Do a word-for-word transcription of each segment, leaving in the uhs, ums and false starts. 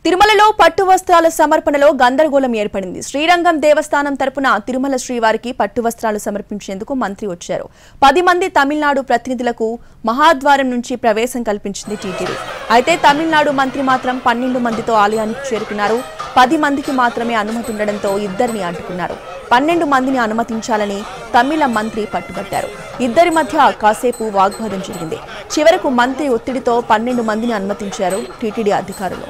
తిరుమలలో పట్టు వస్త్రాల సమర్పణలో గందరగోళం ఏర్పడింది. శ్రీరంగం దేవస్థానం తరపున తిరుమల శ్రీవారికి పట్టు వస్త్రాలు సమర్పించేందుకు మంత్రి వచ్చారు. పది మంది తమిళనాడు ప్రతినిధులకు మహాద్వారం నుంచి ప్రవేశం కల్పించింది టీటీడీ. అయితే తమిళనాడు మంత్రి మాత్రం పన్నెండు మందితో ఆలయానికి చేరుకున్నారు. పది మందికి మాత్రమే అనుమతి ఉండడంతో ఇద్దరిని అడ్డుకున్నారు. పన్నెండు మందిని అనుమతించాలని తమిళ మంత్రి పట్టుబట్టారు. ఇద్దరి మధ్య కాసేపు వాగ్వాదం జరిగింది. చివరకు మంత్రి ఒత్తిడితో పన్నెండు మందిని అనుమతించారు టీటీడీ అధికారులు.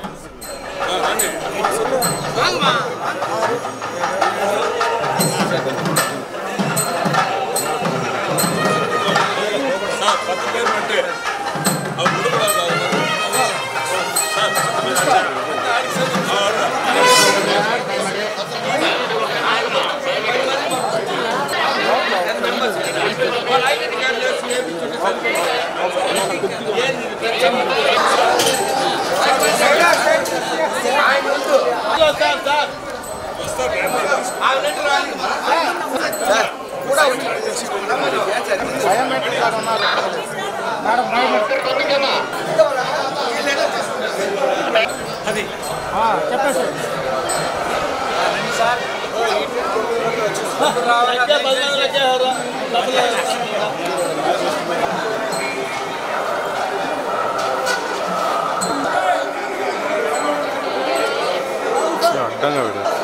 అడ్డంగా